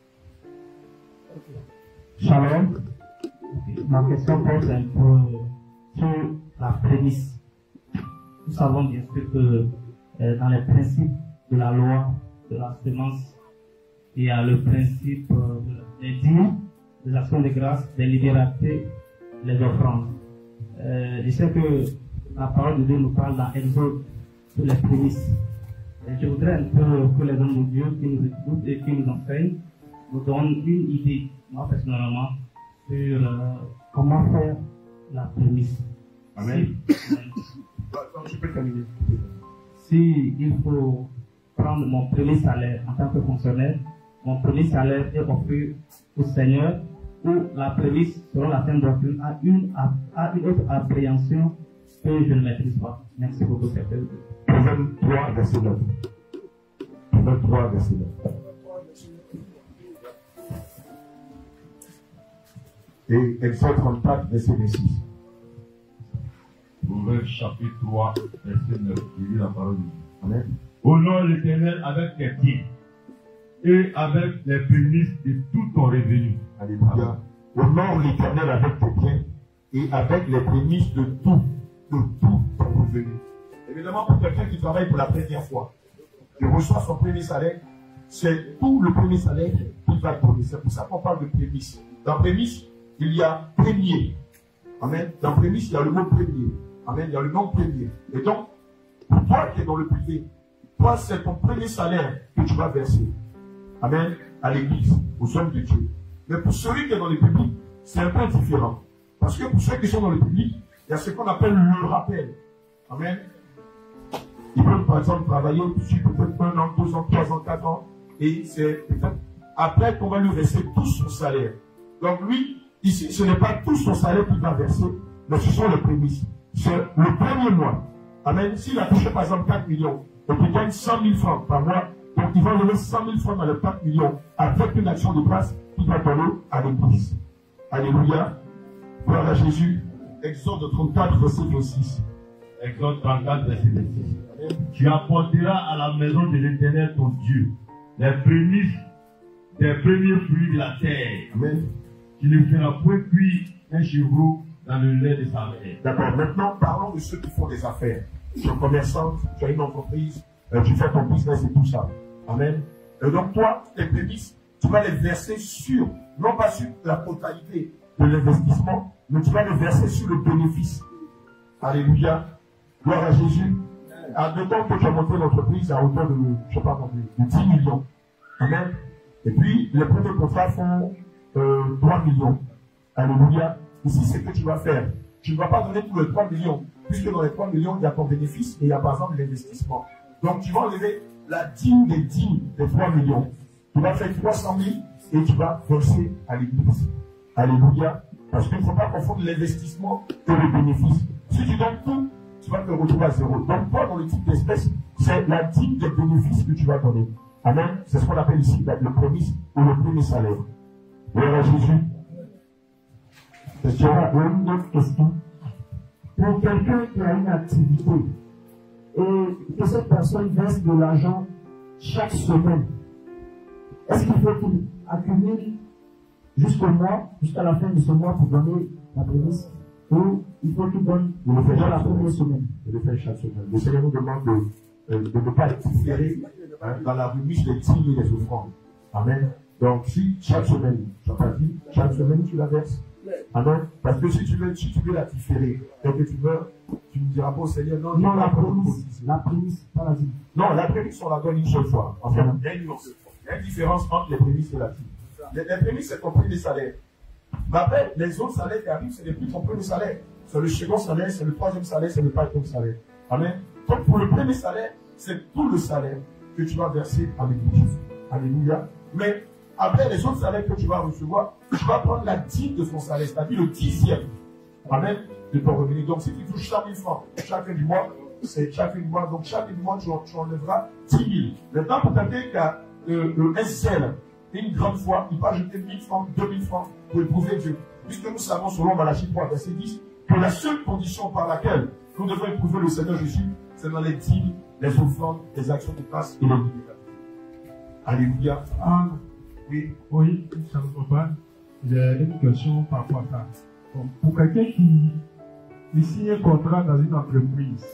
Shalom. Ma question porte un peu sur la prémisse. Nous savons bien sûr que euh, dans les principes de la loi, de la semence, il y a le principe euh, des dîmes, des actions de grâce, des libéralités, les offrandes. Euh, je sais que la parole de Dieu nous parle dans Exode sur les prémices. Et je voudrais un peu que les hommes de Dieu qui nous écoutent et qui nous enseignent nous donnent une idée, moi personnellement, sur euh, comment faire la prémisse. Amen. Si, Tu peux terminer. si il faut prendre mon premier salaire en tant que fonctionnaire, mon premier salaire est offert au Seigneur, ou la prémisse, selon la fin doctrine, a une, a une autre appréhension que je ne maîtrise pas. Merci beaucoup, Père. Proverbe trois, verset neuf. Proverbe trois, verset neuf. Et Exode trente-quatre, verset vingt-six. Proverbe chapitre trois, verset neuf. Je lis la parole de Dieu. Amen. Honore l'Éternel avec tes biens et avec les prémices de tout ton revenu. Alléluia. Honore l'Éternel avec tes biens et avec les prémices de tout, de tout ton revenu. Évidemment, pour quelqu'un qui travaille pour la première fois, il reçoit son premier salaire, c'est tout le premier salaire qu'il va donner. C'est pour ça qu'on parle de prémisse. Dans prémisse, il y a premier. Amen. Dans prémisse, il y a le mot premier. Amen. Il y a le nom premier. Et donc, pour toi qui es dans le privé, toi, c'est ton premier salaire que tu vas verser. Amen. À l'église, aux hommes de Dieu. Mais pour celui qui est dans le public, c'est un peu différent. Parce que pour ceux qui sont dans le public, il y a ce qu'on appelle le rappel. Amen. Ils peuvent par exemple travailler dessus peut-être un an, deux ans, trois ans, quatre ans. Et c'est peut-être après qu'on va lui verser tout son salaire. Donc lui, ici, ce n'est pas tout son salaire qu'il va verser, mais ce sont les prémices. C'est le premier mois. Amen. S'il a touché par exemple quatre millions, et qu'il gagne cent mille francs par mois, donc il va donner cent mille francs dans les quatre millions avec une action de grâce qu'il va donner à l'église. Alléluia. Gloire à Jésus. Exode trente-quatre, verset vingt-six. Exode trente-quatre, verset vingt-six. Tu apporteras à la maison de l'Éternel ton Dieu les prémices des premiers fruits de la terre. Amen. Tu ne feras point cuire un chevreau dans le lait de sa mère. D'accord. Maintenant, parlons de ceux qui font des affaires. Tu es commerçant, tu as une entreprise, euh, tu fais ton business et tout ça. Amen. Et donc toi, tes prémices, tu vas les verser sur, non pas sur la totalité de l'investissement, mais tu vas les verser sur le bénéfice. Alléluia. Gloire à Jésus. Admettons que tu as monté l'entreprise à hauteur de, je sais pas, de dix millions. Amen. Et puis, les premiers contrats font euh, trois millions. Alléluia. Ici, c'est ce que tu vas faire. Tu ne vas pas donner tous les trois millions, puisque dans les trois millions, il y a ton bénéfice et il y a par exemple l'investissement. Donc, tu vas enlever la dîme des dîmes des trois millions. Tu vas faire trois cent mille et tu vas verser à l'église. Alléluia. Parce qu'il ne faut pas confondre l'investissement et le bénéfice. Si tu donnes tout, tu vas te retrouver à zéro. Donc, toi, dans le type d'espèce, c'est la dîme des bénéfices que tu vas donner. Amen. C'est ce qu'on appelle ici le prémisse ou le premier salaire. Gloire à Jésus. Question, une autre question. Pour quelqu'un qui a une activité et que cette personne verse de l'argent chaque semaine, est-ce qu'il faut qu'il accumule jusqu'au mois, jusqu'à la fin de ce mois pour donner la prémisse, ou il faut qu'il donne Il le fait dans la chaque première semaine. semaine? Il le fait chaque semaine. Le Seigneur nous demande de, euh, de ne pas être différé hein, dans la remise des dîmes et des offrandes. Amen. Donc, si chaque semaine, tu as pas dit, chaque semaine tu la verses. Amen. Parce que si tu veux, si tu veux la différer, dès que tu meurs, tu ne diras pas au Seigneur, non, Non, j'ai la pas encore prémisse, cotisé. la prémisse, pas la dîme. Non, la prémisse, on la donne une seule fois. Enfin, il y a une nuance. Il y a une différence entre les prémices et la dîme. Les, les prémices, c'est ton premier salaire. Mais après, les autres salaires qui arrivent, ce n'est plus ton premier salaire. C'est le second salaire, c'est le troisième salaire, c'est le quatrième salaire. Amen. Donc, pour le premier salaire, c'est tout le salaire que tu vas verser à l'église. Alléluia. Mais après, les autres salaires que tu vas recevoir, tu vas prendre la dîme de ton salaire, c'est-à-dire le dixième. Amen. De ton revenu. Donc, si tu touches cent mille francs chaque fin du mois, c'est chaque fin du mois. Donc, chaque fin du mois, tu, tu enlèveras dix mille. Maintenant, pour quelqu'un qui a euh, le S C L, une grande foi, il va ajouter mille francs, deux mille francs pour éprouver Dieu. Puisque nous savons, selon Malachie trois, verset dix, que la seule condition par laquelle nous devons éprouver le Seigneur Jésus, c'est dans les dîmes, les offrandes, les actions de grâce et les libérations. Alléluia. Ah, Oui. oui, ça me papa. J'ai une question par rapport à ça. Bon, pour quelqu'un qui il signe un contrat dans une entreprise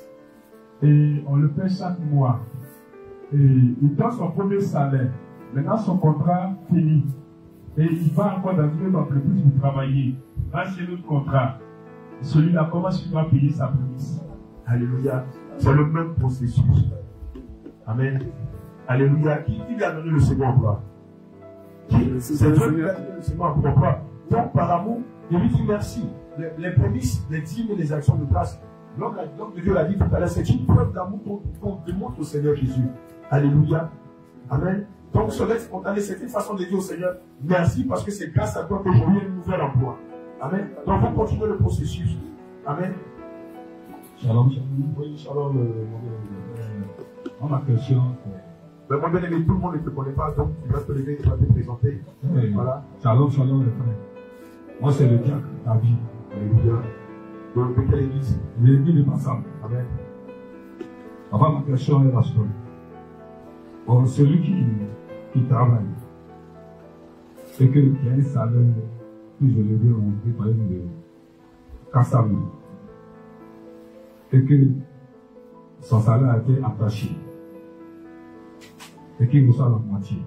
et on le paie chaque mois et il donne son premier salaire, maintenant son contrat finit et il va encore dans une autre entreprise pour travailler. Là, c'est notre contrat. Celui-là, comment tu dois payer sa prémisse? Alléluia. C'est le même processus. Amen. Alléluia. Qui, qui lui a donné le second emploi? C'est Dieu qui lui a donné le second emploi. Donc, par amour, il lui dit merci. Les, les prémices, les dîmes et les actions de grâce, l'homme de Dieu l'a dit tout à l'heure, c'est une preuve d'amour qu'on qu'on démontre au Seigneur Jésus. Alléluia. Amen. Donc, cela spontané, c'est une façon de dire au Seigneur merci parce que c'est grâce à toi que j'ai eu un nouvel emploi. Amen. Donc, vous continuez le processus. Amen. Shalom, shalom. Oui, shalom, euh, mon bien-aimé. On ma question. Mais mon bien-aimé, tout le monde ne te connaît pas, donc tu vas te lever, tu vas te présenter. Oui. Voilà. Shalom, shalom, les frères. Moi, c'est le diacre, ta vie. Alléluia. De, de quelle église? L'église de Massam. Amen. Avant, ma question est la seule. Bon, celui qui, qui travaille et qu'il y a un salaire plus élevé, on peut parler de quatre cent mille. Et que son salaire a été attaché. et qu'il reçoit la moitié,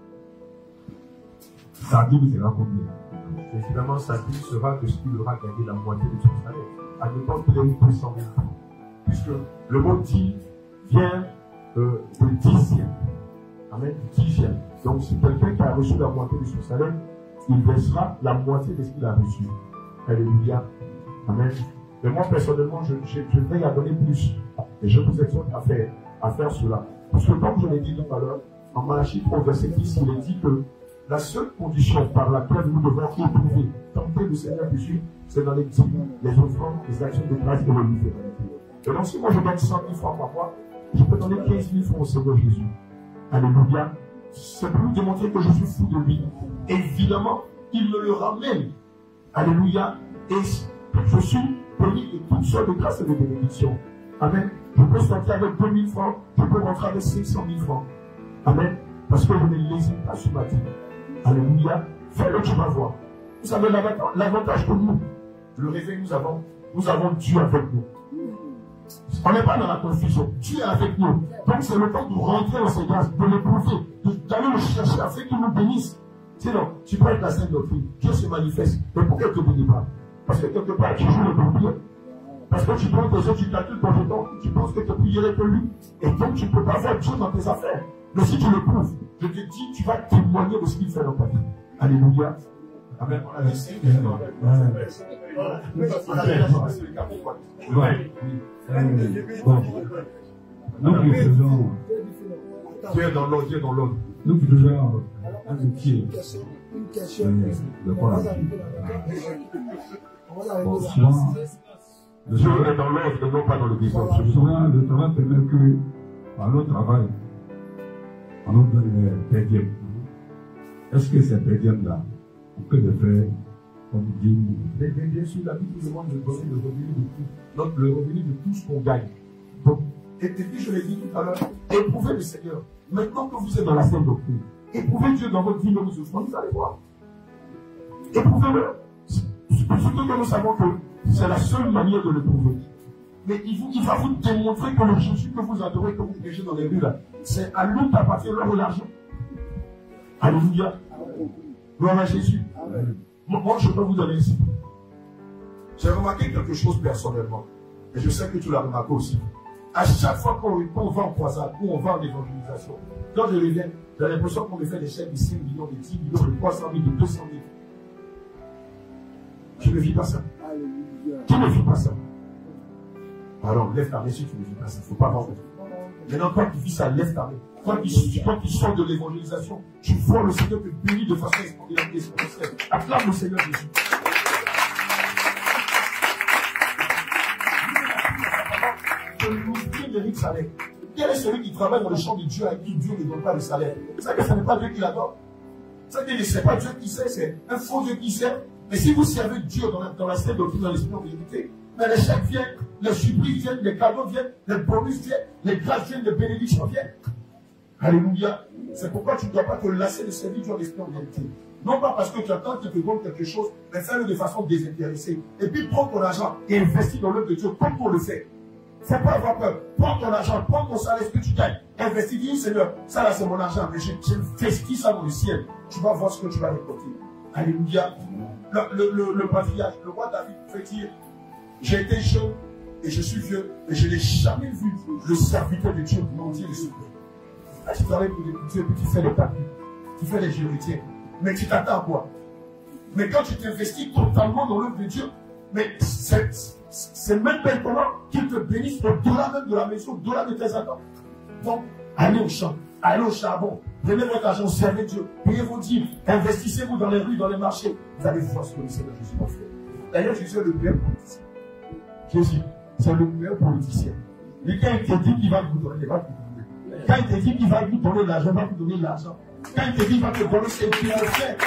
sa dîme sera combien? Évidemment, sa dîme sera que ce qu'il aura gagné la moitié de son salaire. Admettons qu'il ait eu deux cent mille francs. Puisque le mot dîme vient euh, de dixième. Amen, dixième. Donc, si quelqu'un qui a reçu la moitié de son salaire, il versera la moitié de ce qu'il a reçu. Alléluia. Amen. Mais moi, personnellement, je, je, je vais y en donner plus. Et je vous exhorte à faire, à faire cela. Parce que comme je l'ai dit tout à l'heure, en Malachie trois, verset dix, il est dit que la seule condition par laquelle nous devons éprouver, tenter le Seigneur Jésus, c'est dans les dîmes, les offrandes, les actions de grâce et de libéralité. Et donc, si moi je gagne cent mille francs par mois, je peux donner quinze mille francs au Seigneur Jésus. Alléluia. C'est pour lui démontrer que je suis fou de lui. Évidemment, il me le ramène. Alléluia. Et je suis béni de toutes sortes de grâces et de bénédictions. Amen. Je peux sortir avec deux mille francs, je peux rentrer avec cinq cent mille francs. Amen. Parce que je ne lésine pas sur ma vie. Alléluia. Fais-le, tu vas voir. Vous savez l'avantage que nous, le réveil, nous avons, nous avons Dieu avec nous. On n'est pas dans la confusion. Dieu est avec nous. Donc c'est le temps de rentrer dans ses grâces, de l'éprouver, d'aller le chercher afin qu'il nous bénisse. Sinon, tu peux être la sainte doctrine. Dieu se manifeste. Mais pourquoi il ne te bénit pas? Parce que quelque part, tu joues le pompier. Parce que tu prends tes yeux, tu calcules ton jeton, tu penses que tu es plus géré que lui. Et donc, tu ne peux pas voir Dieu dans tes affaires. Mais si tu le prouves, je te dis, tu vas témoigner de ce qu'il fait dans ta vie. Alléluia. Amen. On a laissé. Bon. Nous qui faisons. Dieu est dans l'ordre, Dieu est dans l'ordre. Nous qui faisons un métier. Une question. De quoi? Bon, souvent, Dieu est dans l'ordre et non pas dans le désordre. souvent, le travail permet que, par notre travail, on nous donne les perdièmes. Est-ce que ces perdièmes-là, on peut les faire comme dit? Mais bien sûr, la Bible nous demande de donner le revenu de tout. Donc, le revenu de tout ce qu'on gagne. Donc, et puis je l'ai dit tout à l'heure, éprouvez le Seigneur. Maintenant que vous êtes dans la sainte doctrine, éprouvez Dieu dans votre vie, dans vos offrandes, vous allez voir. Éprouvez-le. Surtout que nous savons que c'est la seule manière de l'éprouver. Mais il, vous, il va vous démontrer que le Jésus que vous adorez, que vous prêchez dans les rues là, c'est à lui qu'appartient l'or et l'argent. Alléluia. Gloire à Jésus. Amen. Moi, je peux vous donner ici. J'ai remarqué quelque chose personnellement. Et je sais que tu l'as remarqué aussi. À chaque fois qu'on on va en croisade ou on va en évangélisation, quand je reviens, j'ai l'impression qu'on me fait des chèques de cinq millions, de dix millions, de trois cent mille, de deux cent mille. Tu ne vis pas ça. Alléluia. Tu ne vis pas ça. Alors, lève ta main si tu ne vis pas ça. Il ne faut pas avoir honte. Maintenant, quand tu vis ça, lève ta main. Quand tu, quand tu sors de l'évangélisation, tu vois le Seigneur te bénir de façon exponentielle. Acclame le Seigneur Jésus. Qui mérite salaire? Quel est celui qui travaille dans le champ de Dieu à qui Dieu ne donne pas de salaire? C'est que ce n'est pas Dieu qui l'adore. C'est que ce n'est pas Dieu qui sait, c'est un faux Dieu qui sert. Mais si vous servez Dieu dans la, dans la sainte doctrine, dans l'esprit de vérité, mais les chèques viennent, les surprises viennent, les cadeaux viennent, les bonus viennent, les grâces viennent, les bénédictions viennent. Alléluia. C'est pourquoi tu ne dois pas te lasser de servir Dieu en esprit de vérité. Non pas parce que tu attends qu'il te donne quelque chose, mais fais-le de façon désintéressée. Et puis prends ton argent et investis dans l'œuvre de Dieu comme on le fait. Il ne faut pas avoir peur. Prends ton argent, prends ton salaire, ce que tu gagnes. Investis, dis Seigneur, ça là c'est mon argent, mais j'investis ça dans le ciel. Tu vas voir ce que tu vas récolter. Alléluia. Le, le, le, le patriarche, le roi David pouvait dire, j'ai été jeune et je suis vieux, et je n'ai jamais vu le serviteur de Dieu mentir et se plaindre. Là, tu travailles pour Dieu et puis tu fais les papiers, tu fais les géométriens. Mais tu t'attends à quoi? Mais quand tu t'investis totalement dans l'œuvre de Dieu, mais c'est même maintenant qu'il te bénisse au-delà même de la maison, au-delà de tes attentes. Donc, allez au champ, allez au charbon, prenez votre argent, servez Dieu, payez vos dîmes, investissez-vous dans les rues, dans les marchés. Vous allez voir ce que le Seigneur Jésus va faire. D'ailleurs, Jésus est le meilleur politicien. Jésus, c'est le meilleur politicien. Et quand il te dit qu'il va vous donner, il va vous donner. Quand il te dit qu'il va vous donner l'argent, il va vous donner l'argent. Quand il te dit qu'il va te donner ce qu'il va faire.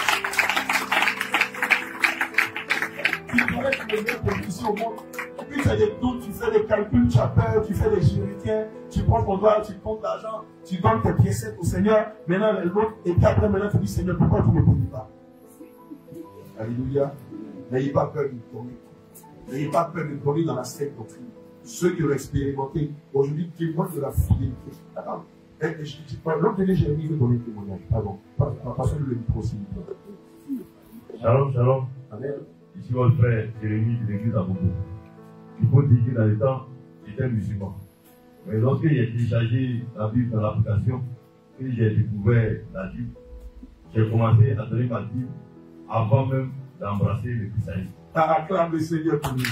Tu pourrais être le meilleur politicien au monde. Et puis tu as des doutes, tu fais des calculs, tu as peur, tu fais des géométriens, tu prends ton doigt, tu comptes l'argent, tu donnes tes pièces au Seigneur. Maintenant, l'autre, et puis après, maintenant, tu dis, Seigneur, pourquoi tu ne me bénis pas? Alléluia. N'ayez pas peur de me donner. N'ayez pas peur de me donner dans la sainte doctrine. Ceux qui l'ont expérimenté, aujourd'hui, témoignent de la fidélité. Attends, L'homme de Jérémie veut donner un témoignage. Pardon. Parce que le micro aussi. Shalom, shalom. Amen. Ici votre frère Jérémie de l'église à Bobo. Il faut dire que dans le temps, j'étais musulman. Mais lorsque j'ai téléchargé la Bible dans l'application, et j'ai découvert la Bible, j'ai commencé à donner ma Bible avant même d'embrasser le christianisme. Acclame le Seigneur pour nous.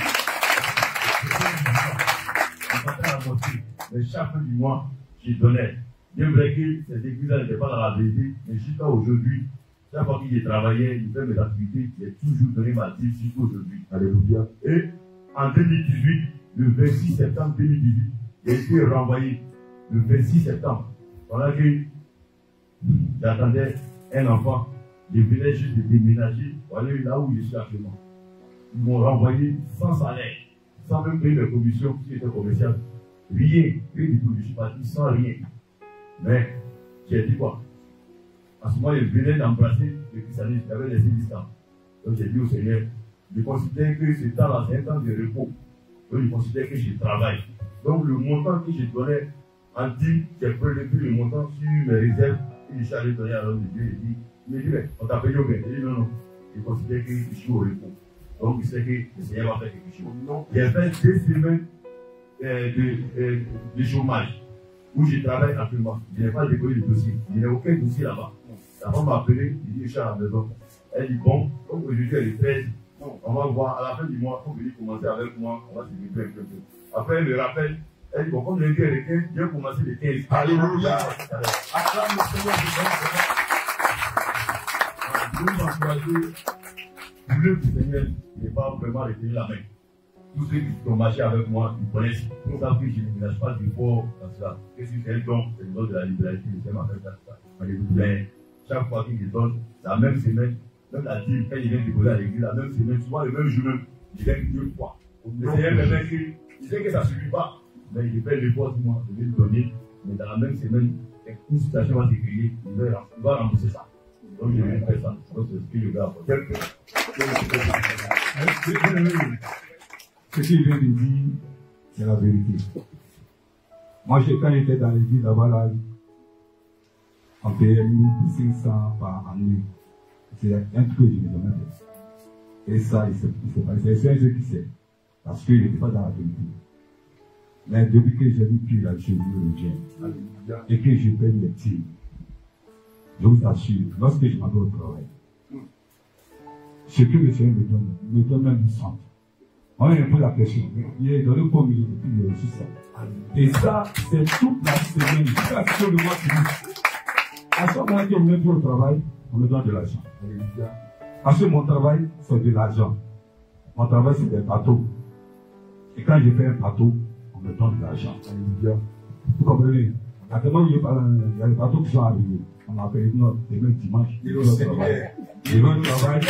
Je partais à la mosquée, mais chaque fin du mois, j'y donnais. Bien vrai que cette église-là n'était pas dans la vérité, mais jusqu'à aujourd'hui, chaque fois que j'ai travaillé, j'ai fait mes activités, j'ai toujours donné ma Bible jusqu'à aujourd'hui. Alléluia. Et en deux mille dix-huit, le vingt-six septembre deux mille dix-huit, j'ai été renvoyé le vingt-six septembre. Voilà que j'attendais un enfant. Je venais juste de déménager pour aller là où je suis actuellement. Ils m'ont renvoyé sans salaire, sans même payer mes commissions qui étaient commerciales. Rien, rien du tout. Je suis parti sans rien. Mais j'ai dit quoi? En ce moment, je venais d'embrasser le christianisme. J'avais laissé l'islam. Donc j'ai dit au Seigneur, je considère que ce temps-là, c'est un temps de repos. Donc je considère que je travaille. Donc le montant que je donnais en dîme, j'ai prélevé le montant sur mes réserves et je suis allé donner à l'homme de Dieu. Il me dit, mais on t'a payé au bien. Il dit, non, non. Je considère que je suis au repos. Donc il sait que le Seigneur va faire quelque chose. J'ai fait deux semaines euh, de, euh, de chômage où je travaille actuellement. Je n'ai pas décollé le dossier. Je n'ai aucun dossier là-bas. La femme m'a appelé, il dit, je suis à la maison. Elle dit, bon, donc aujourd'hui elle est treize. On va voir, à la fin du mois, il faut venir commencer avec moi, on va se livrer un peu. Après, elle me rappelle, elle dit, bon, comme lundi est le quinze, je vais commencer le quinze. Alléluia. Acclame le Seigneur du Seigneur. Je veux m'encourager, l'œuvre du Seigneur n'est pas vraiment retenir la main. Tous ceux qui ont marché avec moi, ils connaissent. Ils savent que je ne ménage pas du fort dans cela. Et si c'est un don, c'est le don de la libéralité, le Seigneur m'a fait ça. Mais chaque fois qu'il me donne, la même semaine, même la dîme, quand il vient déposer à l'église, la même semaine, souvent le même jour même, il vient deux fois. Le Seigneur me met que, il sait que ça ne suffit pas, mais il fait l'effort du mois, je vais le donner, mais dans la même semaine, une situation va se créer, il va, il va rembourser ça. Donc je vais faire ça. Donc c'est ce que je vais apporter. Ce qu'il vient de dire, c'est la vérité. Moi, quand j'étais dans l'église là-bas, là, on payait mille cinq cents par année. C'est un truc que je n'ai jamais fait. Et ça, il s'est passé. C'est un jeu qui sait. Parce qu'il n'était pas dans la vérité. Mais depuis que j'ai vu qu'il a choisi le bien et que je paye les tirs, je vous assure, lorsque je m'en vais au travail, ce que le Seigneur me donne, me donne même une centre. On me pose la question. Il est donné pour mille depuis le six ça. Et ça, c'est toute la semaine, jusqu'à ce que le mois finisse. À ce moment-là, on me met pour le travail, on me donne de l'argent. Parce que mon travail, c'est de l'argent. Mon travail, c'est des bateaux. Et quand je fais un bateau, on me donne de l'argent. Vous comprenez? Actuellement, il y a des bateaux qui sont arrivés. On a appelé notre demain dimanche. Ils vont travailler. Ils vont travailler.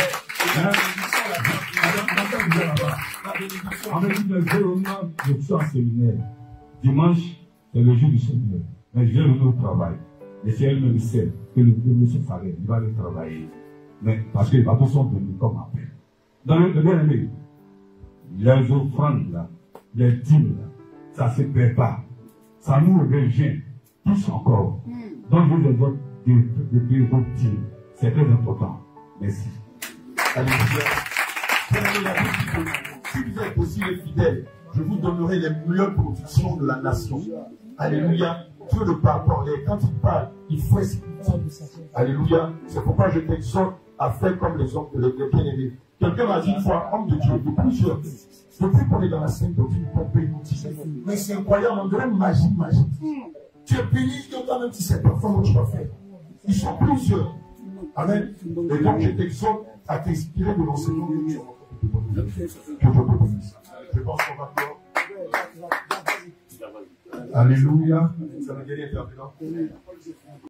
En même temps, je suis en séminaire. Dimanche, c'est le jour du séminaire. Mais je viens venir au travail. Et c'est elle-même sait que le monsieur Farel, il va aller travailler. Mais parce que les bateaux sont venus comme appel. Dans le bien-aimé, les offrandes là, les dîmes là, ça ne se perd pas. Ça nous revient tous encore. Donc je vous exhorte de payer vos dîmes. C'est très important. Merci. Alléluia. Si vous êtes aussi les fidèles, je vous donnerai les meilleures productions de la nation. Alléluia. Dieu ne parle pas. Et quand il parle, il faut expliquer. Alléluia. C'est pourquoi je t'exhorte à faire comme les hommes de bien-aimés. Quelqu'un m'a dit une fois, homme de Dieu, de plusieurs. Depuis qu'on est dans la scène doctrine, on peut nous. Mais c'est incroyable, on dirait une magie, magie. Tu es béni, toi-même, tu sais pas comment tu vas faire. Ils sont plusieurs. Amen. Et donc, je t'exhorte à t'inspirer de l'enseignement de Dieu. Que Dieu te bénisse. Je pense qu'on va clore. Alléluia. Ça me guérit intervenant.